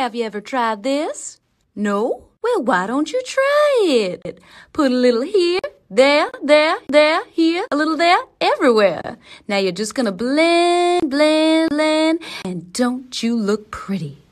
Have you ever tried this? No? Well, why don't you try it? Put a little here, there, here, a little there, everywhere. Now you're just gonna blend, blend, blend, and don't you look pretty?